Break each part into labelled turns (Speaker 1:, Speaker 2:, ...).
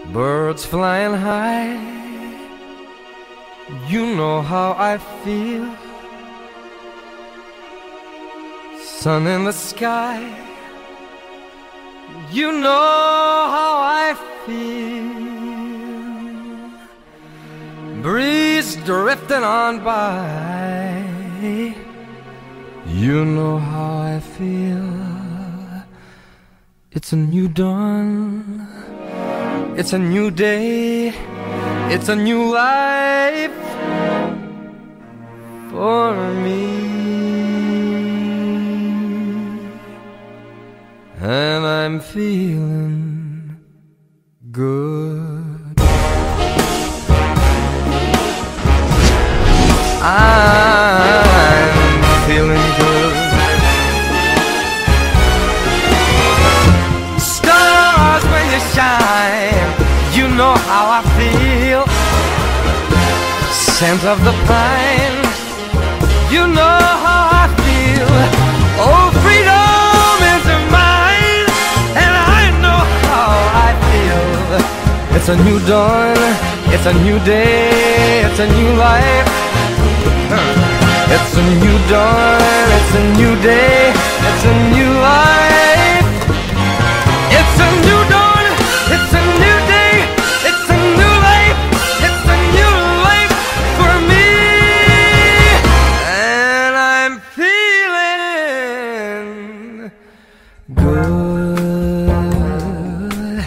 Speaker 1: Birds flying high, you know how I feel. Sun in the sky, you know how I feel. Breeze drifting on by, you know how I feel. It's a new dawn, it's a new day, it's a new life for me. And I'm feeling good. I'm feeling good. Stars when you shine, you know how I feel. Scent of the pine, you know how I feel. Oh, freedom is mine, and I know how I feel. It's a new dawn, it's a new day, it's a new life. It's a new dawn, it's a new day, it's a new life. It's a new dawn, it's a new day, it's a new life. It's a new life for me. And I'm feeling good.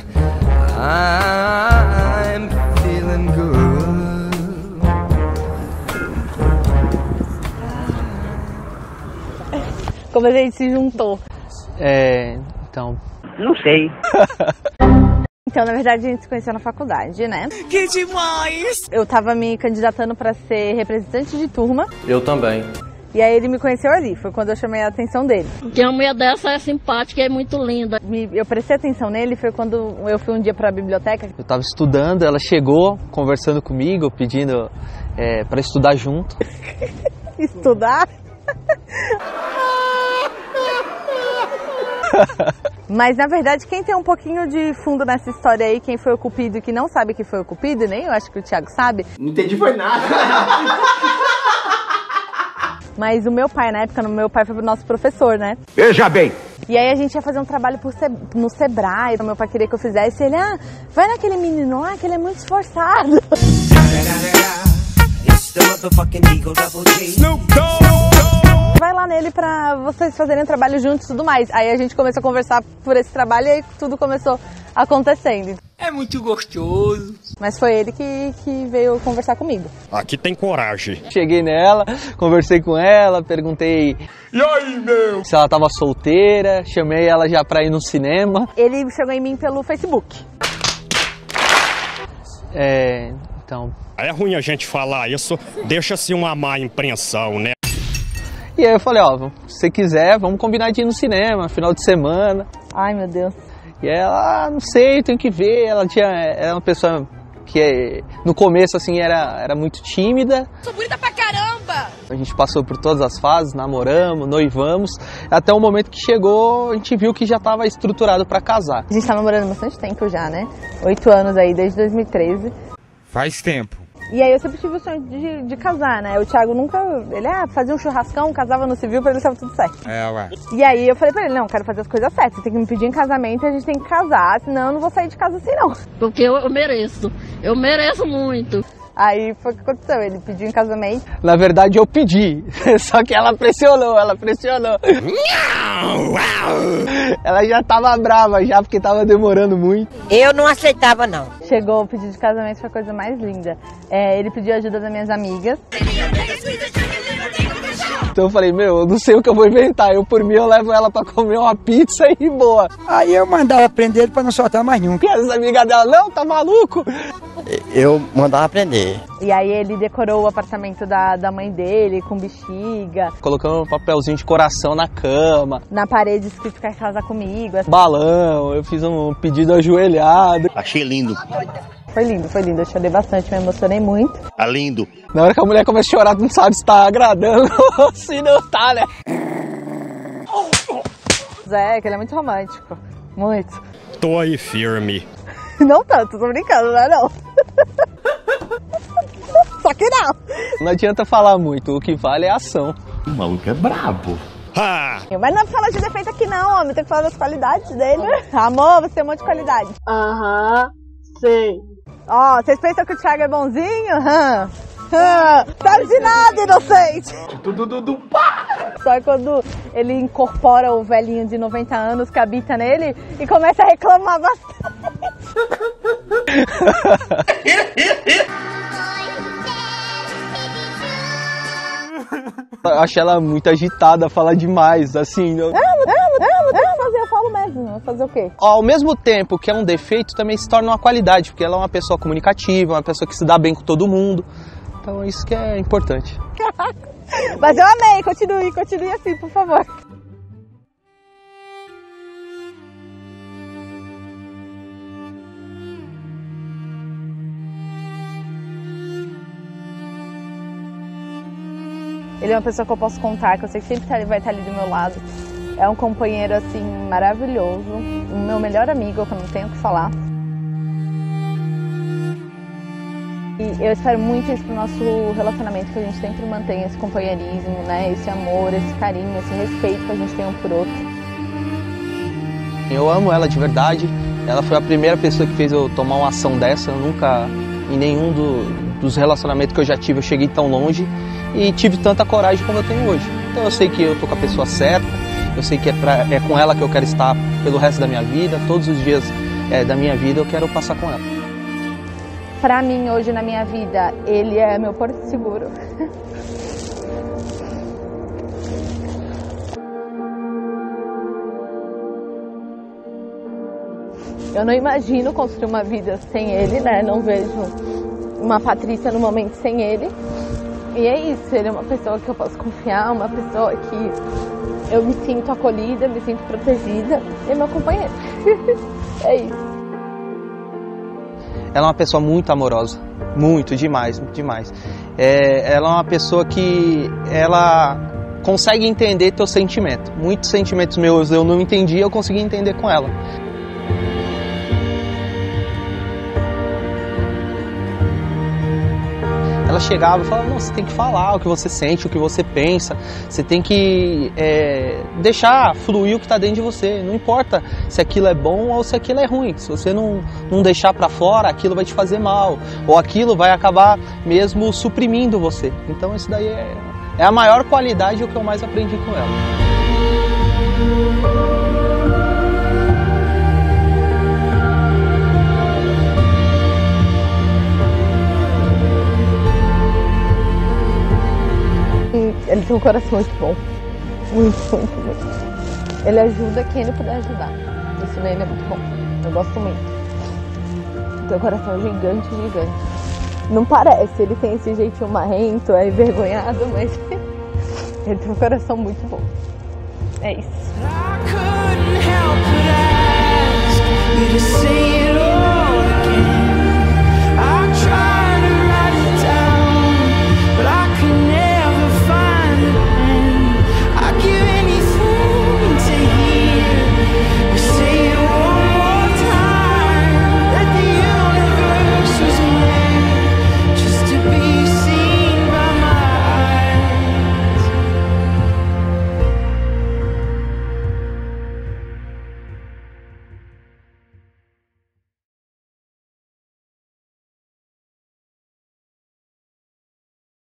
Speaker 1: I'm feeling good.
Speaker 2: Como a gente se juntou?
Speaker 3: Então...
Speaker 4: Não sei.
Speaker 2: Então, na verdade, a gente se conheceu na faculdade, né?
Speaker 5: Que demais!
Speaker 2: Eu tava me candidatando pra ser representante de turma.
Speaker 1: Eu também.
Speaker 2: E aí ele me conheceu ali, foi quando eu chamei a atenção dele.
Speaker 6: Porque uma mulher dessa é simpática e é muito linda.
Speaker 2: Eu prestei atenção nele, foi quando eu fui um dia pra biblioteca.
Speaker 3: Eu tava estudando, ela chegou conversando comigo, pedindo pra estudar junto.
Speaker 2: Estudar? Mas na verdade, quem tem um pouquinho de fundo nessa história aí, quem foi o cupido e que não sabe que foi o cupido, nem eu acho que o Thiago sabe.
Speaker 7: Não entendi foi nada.
Speaker 2: Mas o meu pai, na época, meu pai foi o nosso professor, né?
Speaker 7: Veja bem.
Speaker 2: E aí a gente ia fazer um trabalho no Sebrae, meu pai queria que eu fizesse, ele, vai naquele menino lá que ele é muito esforçado. Vai lá nele pra vocês fazerem trabalho juntos e tudo mais. Aí a gente começou a conversar por esse trabalho e aí tudo começou acontecendo.
Speaker 5: É muito gostoso.
Speaker 2: Mas foi ele que veio conversar comigo.
Speaker 8: Aqui tem coragem.
Speaker 3: Cheguei nela, conversei com ela, perguntei
Speaker 7: E aí, meu?
Speaker 3: se ela tava solteira, chamei ela já pra ir no cinema.
Speaker 2: Ele chegou em mim pelo Facebook.
Speaker 3: Então...
Speaker 8: É ruim a gente falar isso, deixa-se uma má impressão, né?
Speaker 3: E aí eu falei, se você quiser, vamos combinar de ir no cinema, final de semana.
Speaker 2: Ai, meu Deus.
Speaker 3: E ela, não sei, tenho que ver. Ela era uma pessoa que no começo, assim, era muito tímida.
Speaker 5: Sou bonita pra caramba!
Speaker 3: A gente passou por todas as fases, namoramos, noivamos, até o momento que chegou, a gente viu que já estava estruturado para casar.
Speaker 2: A gente tá namorando bastante tempo já, né? 8 anos aí, desde 2013.
Speaker 7: Faz tempo.
Speaker 2: E aí eu sempre tive o sonho de casar, né? O Thiago nunca... Ele fazia um churrascão, casava no civil, pra ele estava tudo certo.
Speaker 7: Ué.
Speaker 2: E aí eu falei pra ele, não, quero fazer as coisas certas. Você tem que me pedir em casamento e a gente tem que casar, senão eu não vou sair de casa assim, não.
Speaker 6: Porque eu mereço. Eu mereço muito.
Speaker 2: Aí foi o que aconteceu, ele pediu em casamento.
Speaker 3: Na verdade eu pedi, só que ela pressionou. Ela já tava brava já, porque tava demorando muito.
Speaker 4: Eu não aceitava, não.
Speaker 2: Chegou o pedido de casamento, foi a coisa mais linda. Ele pediu ajuda das minhas amigas.
Speaker 3: Então eu falei, eu não sei o que eu vou inventar. Eu, por mim, eu levo ela pra comer uma pizza e boa.
Speaker 9: Aí eu mandava prender ele pra não soltar mais nunca.
Speaker 3: E as amigas dela, não, tá maluco?
Speaker 10: Eu mandava prender.
Speaker 2: E aí ele decorou o apartamento da mãe dele com bexiga.
Speaker 3: Colocando um papelzinho de coração na cama.
Speaker 2: Na parede escrito quer casar comigo.
Speaker 3: Balão, eu fiz um pedido ajoelhado.
Speaker 10: Achei lindo.
Speaker 2: Foi lindo, eu chorei bastante, me emocionei muito.
Speaker 10: Tá lindo.
Speaker 3: Na hora que a mulher começa a chorar, tu não sabe se tá agradando ou se não tá, né?
Speaker 2: Que ele é muito romântico, muito.
Speaker 8: Tô aí firme.
Speaker 2: Não tanto, tô brincando, não é não. Só que não.
Speaker 3: Não adianta falar muito, o que vale é a ação.
Speaker 7: O maluco é brabo.
Speaker 2: Mas não é pra falar de defeito aqui não, homem. Tem que falar das qualidades dele. Amor, você tem um monte de qualidade.
Speaker 6: Aham, sei.
Speaker 2: Ó, vocês pensam que o Thiago é bonzinho? Sabe de nada, inocente. Só quando ele incorpora o velhinho de 90 anos que habita nele e começa a reclamar bastante.
Speaker 3: Eu acho ela muito agitada, fala demais, assim.
Speaker 2: Eu falo mesmo. Vou fazer o quê?
Speaker 3: Ao mesmo tempo que é um defeito, também se torna uma qualidade, porque ela é uma pessoa comunicativa, uma pessoa que se dá bem com todo mundo. Então isso que é importante.
Speaker 2: Mas eu amei, continue assim, por favor. Ele é uma pessoa que eu posso contar, que eu sei que sempre vai estar ali do meu lado. É um companheiro, assim, maravilhoso. O meu melhor amigo, que eu não tenho o que falar. E eu espero muito isso pro nosso relacionamento, que a gente sempre mantenha esse companheirismo, né? Esse amor, esse carinho, esse respeito que a gente tem um por outro.
Speaker 3: Eu amo ela de verdade. Ela foi a primeira pessoa que fez eu tomar uma ação dessa. Eu nunca, em nenhum dos relacionamentos que eu já tive, eu cheguei tão longe e tive tanta coragem como eu tenho hoje. Então eu sei que eu tô com a pessoa certa, eu sei que é com ela que eu quero estar pelo resto da minha vida, todos os dias da minha vida eu quero passar com ela.
Speaker 2: Pra mim, hoje na minha vida, ele é meu porto seguro. Eu não imagino construir uma vida sem ele, né? Não vejo uma Patrícia no momento sem ele. E é isso, ele é uma pessoa que eu posso confiar, uma pessoa que eu me sinto acolhida, me sinto protegida. E é meu companheiro. É isso.
Speaker 3: Ela é uma pessoa muito amorosa, muito, demais, demais. Ela é uma pessoa que ela consegue entender teu sentimento. Muitos sentimentos meus eu não entendi, eu consegui entender com ela. Ela chegava e falava, não, você tem que falar o que você sente, o que você pensa, você tem que deixar fluir o que está dentro de você, não importa se aquilo é bom ou se aquilo é ruim, se você não deixar para fora, aquilo vai te fazer mal, ou aquilo vai acabar mesmo suprimindo você. Então isso daí é a maior qualidade e o que eu mais aprendi com ela.
Speaker 2: Ele tem um coração muito bom. Muito, muito, muito. Ele ajuda quem ele puder ajudar. Isso nele é muito bom. Eu gosto muito. Tem um coração gigante, gigante. Não parece, ele tem esse jeitinho marrento, é envergonhado, mas ele tem um coração muito bom. É isso.